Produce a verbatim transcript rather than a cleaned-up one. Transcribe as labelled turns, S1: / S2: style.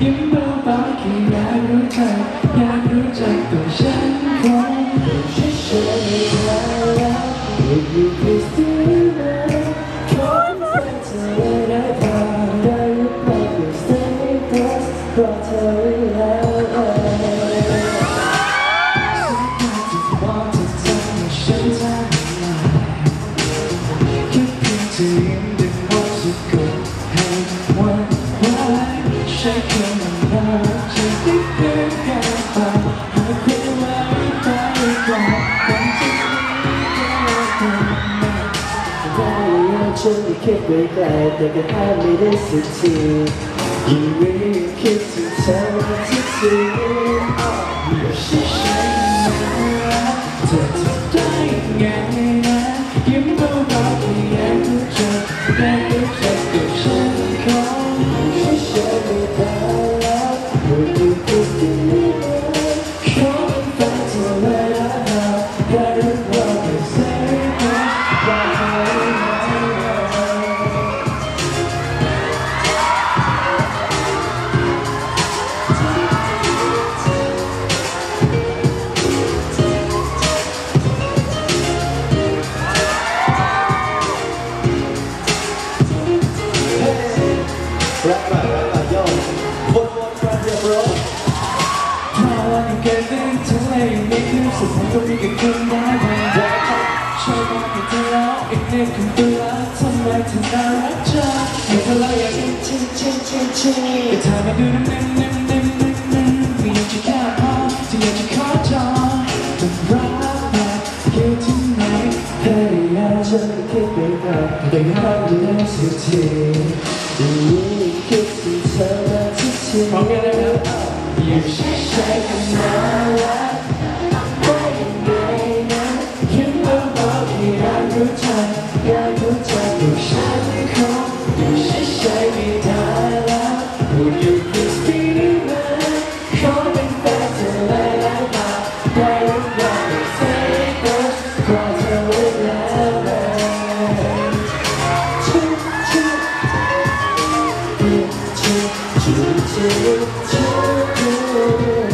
S1: ยิ้มเบาๆแค่อยากรู้จักอยากรู้จักตัวฉันคงเฉยๆไม่ได้แล้ว Would you please do that ขอเป็นแฟนเธอได้เปล่าได้หรือเปล่า Please stay close เพราะเธอไว้แล้วสักวันจะมองเธอทำให้ฉันทำลายคิดเพียงเธอยิ้มได้หมดสักคนให้วันไว้ใช้คำว่าน่ารักจะได้เกินกันไปหากคุณไว้ใจก่อนก่อนจะฉันได้คิดไว้ไกลแต่ก็ห้ามไม่ได้สักทียิ่งวิ่งคิดถึงเธอทุกทีอยู่เฉยๆนะเธอทำได้ไงนะยิ้มเบาๆแค่อยากรู้จักได้รู้จักตัวฉันของเฉยๆไม่ได้แล้ว Would you please do that ขอเป็นแฟนเธอไว้แล้วได้หรือเปล่า Please say yes ว่าเธอรักมารักมาโยนวนวนมาเรียบร้อยเพราะว่าในเกิดเรื่องเธอยังไม่รู้สึกผมก็มีกับคุณได้ไหมชอบมองให้เธอแล้วอีกนิดคุณตัวแล้วทำไมเธอน่ารักจังให้เธอแล้วอยากชิชิชิชิชิแต่เธอมาดูนิ่มนิ่มนิ่มนิ่มนิ่มไม่อยากจะแค่พอจะอยากจะขอจองจะรักมาอยู่ที่ไหนพยายามจะไม่คิดไปไกลแต่ก็ห้ามไม่ได้สักทียิ่งคิดถึงเธอมาทุกทีพร้อมกันเลยครับอยู่เฉยๆก็น่ารักไม่ยังไงนะยิ้มเบาๆแค่อยากรู้จักอยากรู้จักตัวฉันคงอยู่เฉยๆไม่ได้แล้ว Would you please be mine ขอเป็นแฟนเธอได้แล้วเปล่าได้หรือเปล่า Say yes ขอเธอไว้แล้วชิชิชิชิชิชิ